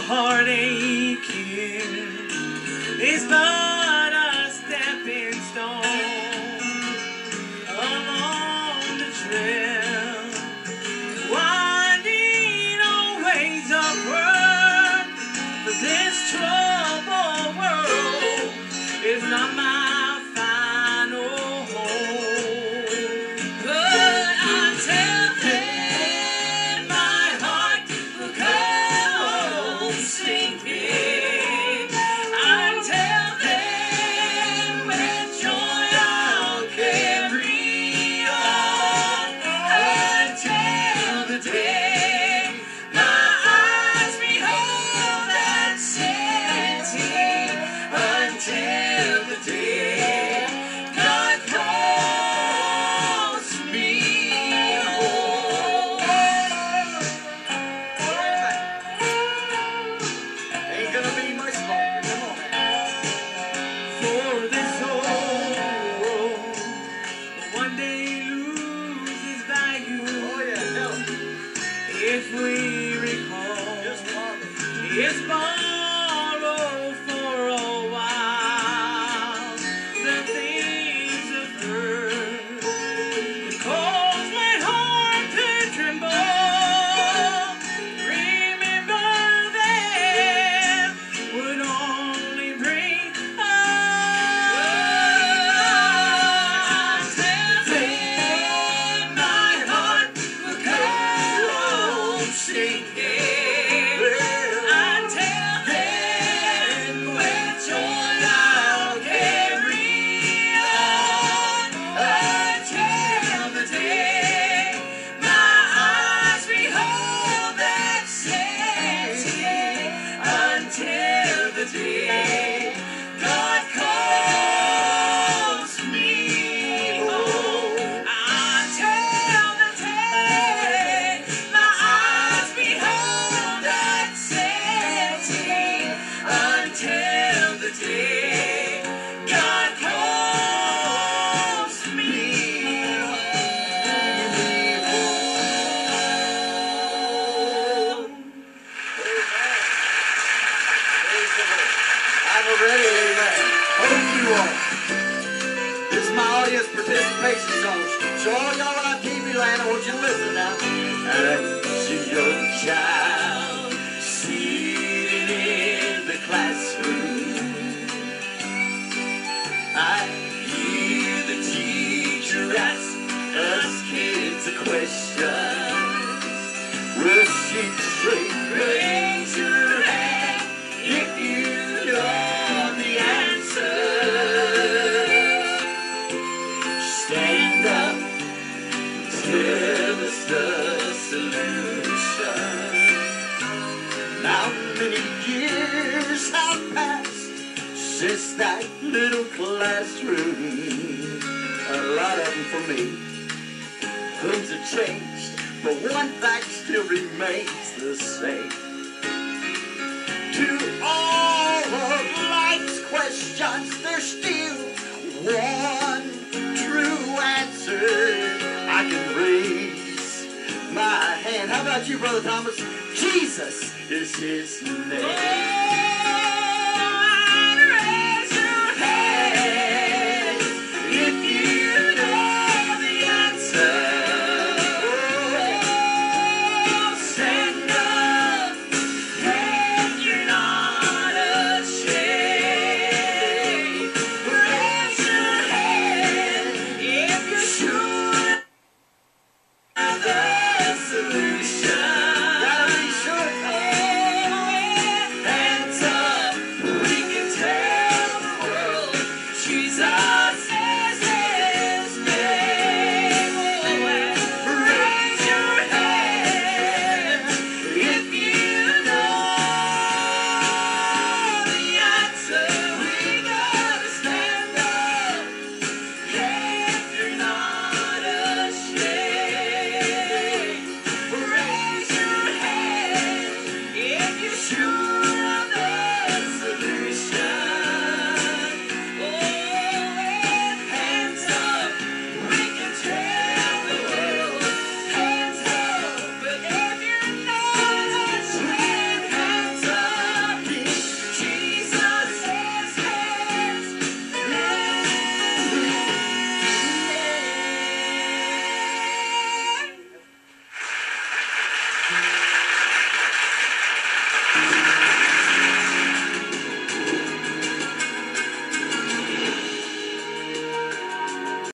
heart aching is but a stepping stone along the trail, winding always upward. But this troubled world is not my final home. But until then, my heart will come sinking. Until then, with joy I'll carry on. Until the day my eyes behold that setting. Until the day God calls me home. Ain't gonna be much longer. Come on. For this soul will one day lose its value Oh yeah, tell 'em. if we recall Just follow. its borrow for a while. The things of earth that cause my heart to tremble. Remember them would only bring until then my heart will come sinking. Until then, with joy I'll carry on. Until the day my eyes behold that setting. Until the day God calls me home. Until the day my eyes behold that setting. Until the day God calls me home. Praise the Lord. I'm ready, amen. Hope you are. This is my audience participation song. So all y'all on TV land, I want you to listen now. And see your child seated in the classroom. I hear the teacher ask us kids a question. Will she say, raise your hand if you know the answer? Stand up, tell us the solution. How many years have passed since that little classroom? A lot of them for me. Things have changed, but one fact still remains the same. To all of life's questions, there's still one true answer. I can raise my hand. How about you, Brother Thomas? Jesus is his name.